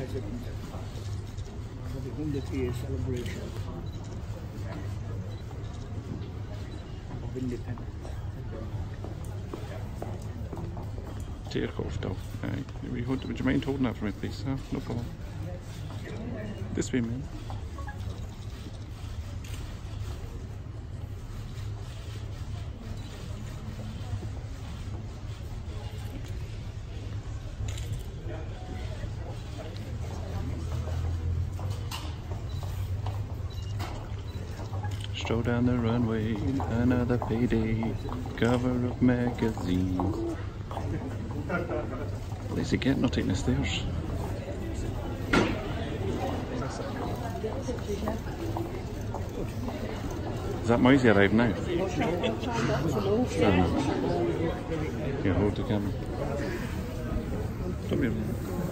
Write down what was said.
for the 100-year celebration of independence. Take off though. Would you mind holding that for me, please? No problem. This way, man. Stroll down the runway, another payday, cover of magazines. What is he getting? Not taking the stairs. Is that Moisey arrived now? Yeah, hold the camera. Don't be